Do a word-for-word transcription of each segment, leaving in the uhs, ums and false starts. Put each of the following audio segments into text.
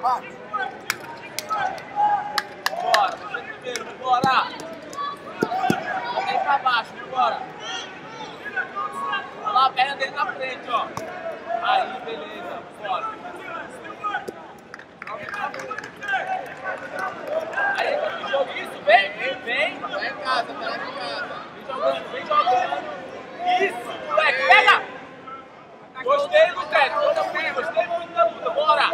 Bora, você primeiro, vambora! Bota aí pra baixo, vambora! Olha lá a perna dele na frente, ó! Aí, beleza, bora! Aí, que jogo isso? Vem, vem, vem! Vai em casa, vai em casa! Vem jogando, vem jogando! Isso, moleque, pega! Gostei, Lucas, toda bem, gostei muito da luta, bora!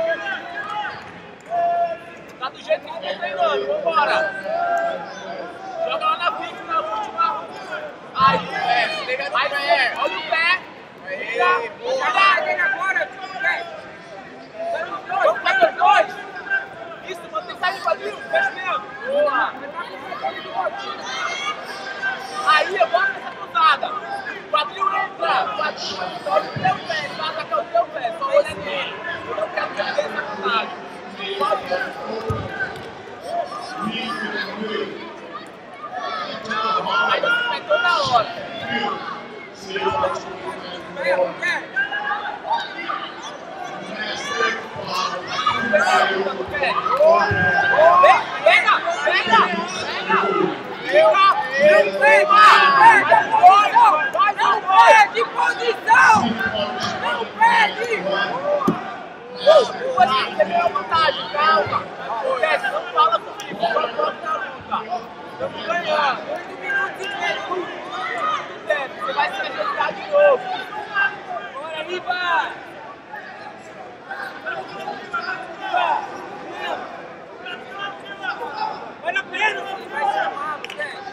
Tá do jeito que a gente tá treinando, vambora! Joga lá na pique, na última! Aí, é, pega no pé! Olha o pé! Aí, boa! Pega agora, vamos fazer os dois! Isso, mantém, sai do quadril, fecha mesmo! Boa! Aí, bota essa cruzada! Quadril entra! Quadril entra! Olha o teu pé! Ele vai atacar o teu pé! Só olha nele! Eu não quero perder essa cruzada! Aí você vai toda hora! Pega! Pega! Pega! Pega! Pega! Não perde posição! Não perde! Você ganhou vantagem, calma! Pede, não fala comigo, só foca na luta! Estamos ganhando! oito minutos e meio! Você vai se ajeitar de novo! Bora, Riba! Vai na perna! Ele vai chamar, Lucas!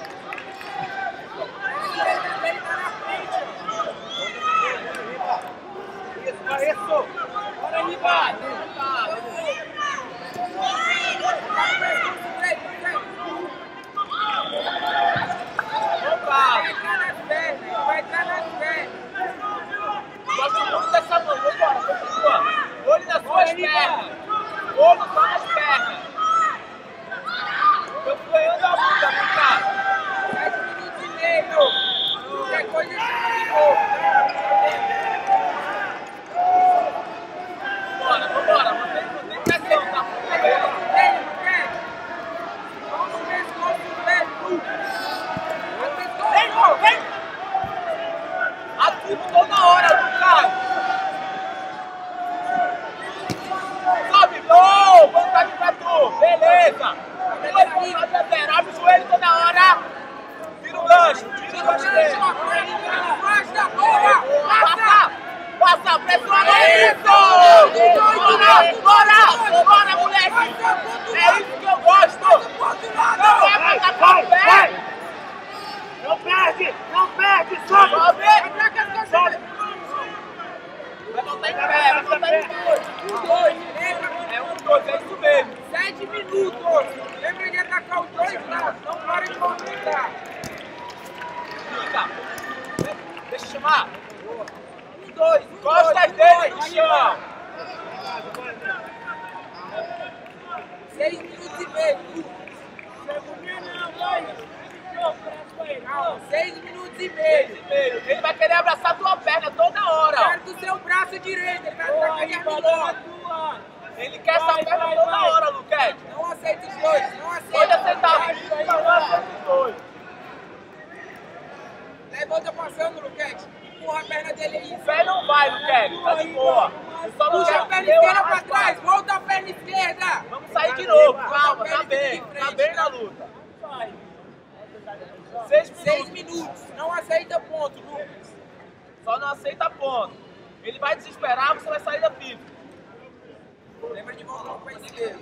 Ele tá na frente! Isso, isso! Bora, Riba! Vai entrar nas pernas, vai entrar nas pernas. Gosto muito dessa mão, vambora, continua. Olho nas suas pernas. Olho só nas pernas. Eu tô ganhando a luta, vem cá. sete minutos e meio. Qualquer coisa chama de novo. Vambora, vambora, mantém, mantém pressão, tá? Vem, vem. Vamos no pescoço, velho. Vem, vem! Ativo toda hora, Lucas! Sobe, oh, vantagem pra tu! Beleza! Duas pontas a zero, abre o joelho toda hora! Tira o gancho, tira o gancho dele! Passa, boa! Passa! Passa, pressiona isso! Bora, bora! Bora, moleque! É isso que eu gosto! Não é pra tacar o pé! Não perde! Não perde! Sobe! Sobe! Sobe! Vai voltar em pé! Vai voltar em pé! Um, dois! É um, dois! É isso mesmo! Sete minutos! Lembra de atacar os dois lados! Não para de movimentar! Fica! Deixa eu chamar! Um, dois! Costas dele no chão! Seis minutos e meio! Não, seis minutos e meio. Seis e meio. Ele vai querer abraçar tua perna toda hora. Perto do seu braço direito. Ele vai atacar de armiló. Ele quer essa perna toda hora, Luquete. Não aceita os dois. Não aceita. Pode aceitar. Não aceita os dois. Levanta passando, Luquete. Empurra a perna dele aí. O pé não vai, Luquete. Tá de boa. Puxa a perna esquerda pra trás. Volta a perna esquerda. Vamos sair de novo. Calma, tá bem. Tá bem na luta. Seis minutos. Seis minutos. Não aceita ponto, Lucas. Só não aceita ponto. Ele vai desesperar, você vai sair da pipa. Lembra de voltar para a esquerda.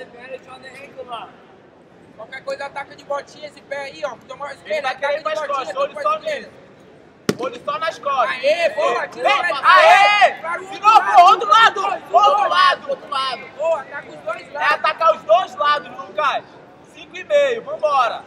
Qualquer coisa ataca de botinha esse pé aí, ó. Toma esquerda. Ele vai querer ir para as costas, olho só nele. Olho só nas costas. Aê, boa, tira pra trás. Aê! Virou pro outro lado. Outro lado, outro lado. Boa, ataca os dois lados. É atacar os dois lados, Lucas. Cinco e meio, vambora.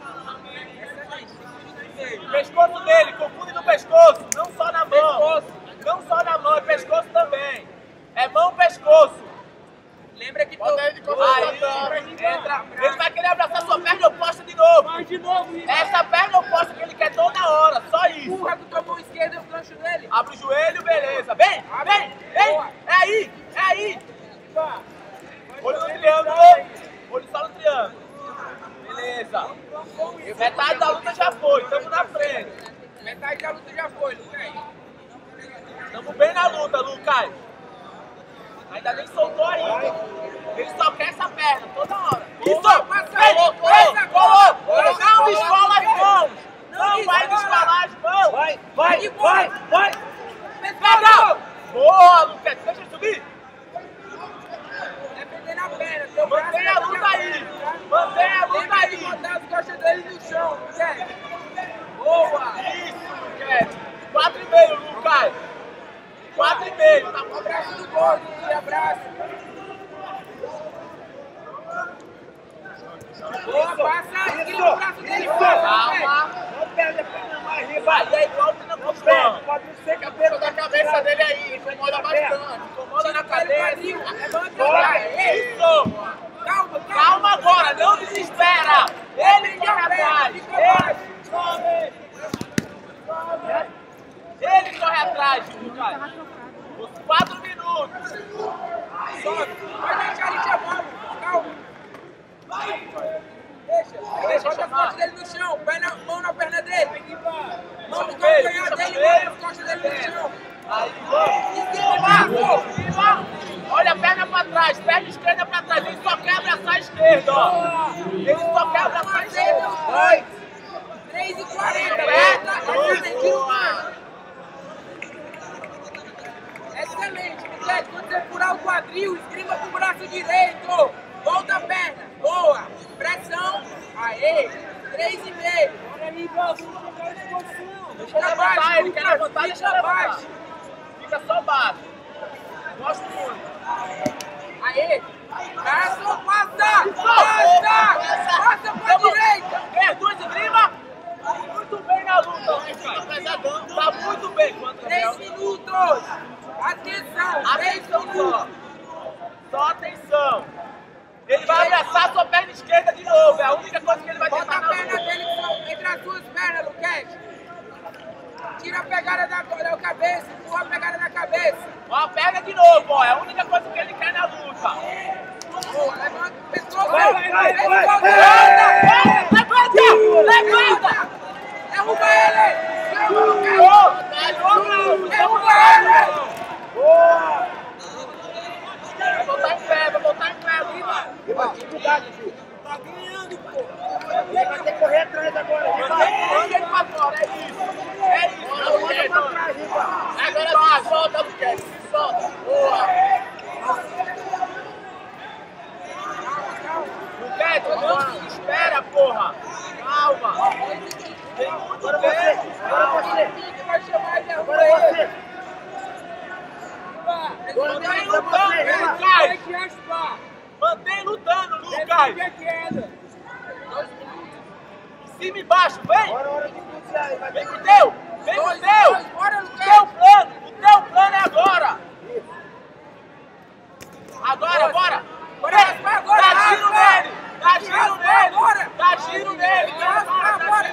Pescoço dele, confunde no pescoço, não só na mão. Não só na mão, é pescoço também. É mão, pescoço. Lembra que todo... Aí, entra. Ele vai querer abraçar sua perna oposta de novo. Vai de novo, essa perna oposta que ele quer toda hora, só isso. Empurra com tua mão esquerda o gancho dele. Abre o joelho, beleza. Vem, vem, vem. É aí, é aí. Olha triângulo. Olho só no triângulo. Beleza. Metade da luta já foi, estamos na frente. Metade da luta já foi, Lucas. Estamos bem na luta, Lucas. Ainda nem soltou ainda. Ele só quer essa perna toda hora. Isso! Colou, colou, colou! Não descola as mãos! Não vai descolar as mãos! Vai, vai, vai, vai! Pega! Boa, Lucas! Deixa eu subir! Defender na perna, teu braço. Mantém a luta aí! Mantém a luta aí! Botar as costas dele no chão, Lucas. Boa! Isso, Lucas! Quatro e meio, Lucas! Quatro e meio! Tá O abraço do gordo, e abraço. Boa, passa aqui no braço dele. Calma! Não perde a perna mais, riba! Vai aí, volta na Não posição! perde, pode não ser Fica a ponta da cabeça dele aí, incomoda bastante. Incomoda na cabeça. Isso! Calma, Calma agora, não desespera! Ele corre atrás! Ele, ele corre atrás, Lucas! Os quatro minutos! sobe. Vai deixar ele chamar, calma. Deixa, deixa as costas dele no chão, perna, mão na perna dele. Mão no calcanhar dele, mão nas costas dele no chão. Aí, vamos! Olha a perna pra trás, perna esquerda pra trás. Ele só quebra só a esquerda, ó. Ele só quebra só a esquerda. Vai! três e quarenta, excelente, Miguel. Quando você furar o quadril, esgrima com o braço direito. Volta a perna. Boa. Pressão. Aê. três e meio. Deixa eu levantar, ele quer levantar, deixa eu levantar. Fica só baixo. Gosto muito. Aê. Passa, passa. Passa. Passa pra direita. É, dois de grima. Muito bem na luta, Lucas. Tá muito bem. Três minutos. Atenção. Atenção só. Só atenção. Ele vai abraçar sua perna esquerda de novo. É a única coisa que ele vai Bota tentar a na perna luta. dele entre as duas pernas, Luquete. Tira a pegada da, da cabeça, empurra a pegada da cabeça. Ó, a perna de novo, ó. É a única coisa que ele quer na luta. Boa, levanta o pescoço. Vai, vai, vai, pescoço, vai. levanta. Levanta! Levanta! Derruba ele. Derruba o Luquete. Ô, Derruba ele. Boa! Vai botar em pé, vai botar em pé, Lima. Riba, cuidado, filho. Tá ganhando, pô. Ele vai ter que correr atrás agora, Riba. Manda ele pra fora, é isso. É isso, Bota Luquete. pra trás, Riba. Agora vai, solta, Luquete. Solta. Boa. Luquete, não se desespera, porra. Calma. Tem muito Agora você, tempo. agora você. Vai chamar e derruba Agora ele. você. Mantém Agora lutando, você, Riba. Lucas. Mantém lutando, Lucas. Em cima e embaixo, vem. Agora é hora de iniciar. Vai Vem ter com o que... teu. Vem com o teu. Bora, O Luquete. teu plano. O teu plano é agora. Agora, bora. Bora, raspa agora, Dá giro raspa. nele. Dá giro Raspa nele. agora. Dá giro nele. Raspa agora.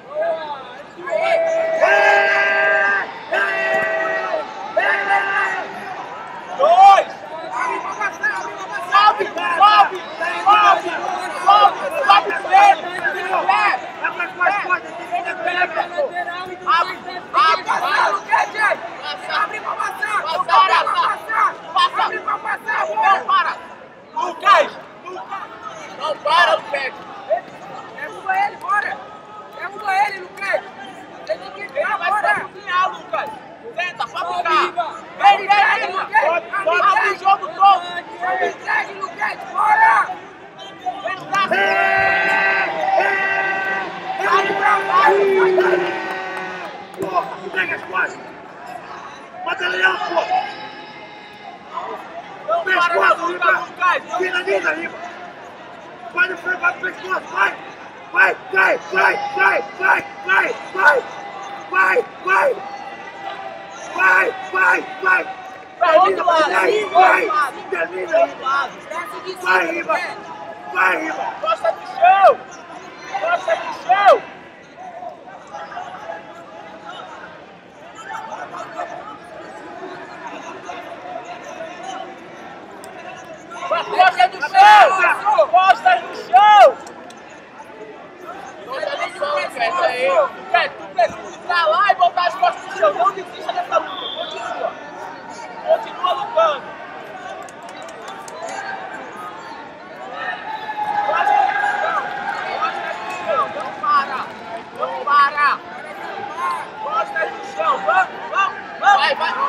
Dois. Abre pra passar, abre pra passar. Sobe, sobe, sobe, sobe, sobe cedo. Pé. Abre com as costas, tem que ter pé, pé. Abre, abre, Passar, vai. Luquete. Passar. Abre pra passar. Passar, Abre pra passar. passar. Passa. Abre pra passar, Não bora. para. Lucas. Não para, Lucas. Derruba ele, bora. Derruba ele, Luquete. Tem que Ele entrar, vai bora. se cozinhar, Lucas. Senta, pode Sobe, ficar. Riba. Vem, vem, Sobe, Riba. Luquete. Abre o jogo todo. Sobe, entregue, Luquete, bora. Vem no braço. Sai pra baixo. Porra, pega as costas. Bota leão, porra. Não para na Pescoço, luta, Riba. Lucas. Finaliza, Riba. Vai no freio, vai pro pescoço, vai. Vai, vai, vai, vai, vai, vai, vai. Vai, vai. Vai, vai, vai. Pra outro lado. Vai, vai. Termina, Riba. Braço de cima, Vai, Riba. Luquete. Vai, Riba. Costa do chão. Costa do chão. Costa do chão! Costas no chão! Costas no chão, Fred, aí. Fred, tu precisa ir pra lá e botar as costas no chão. Não desista dessa luta. Continua. Continua lutando. Costas no chão. Costas no chão. Não para. Não para. Costas no chão. Vamos, vamos, vamos. Vai, vai.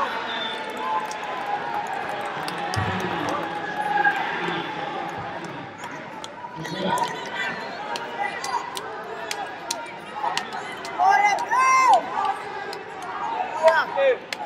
Olha, meu!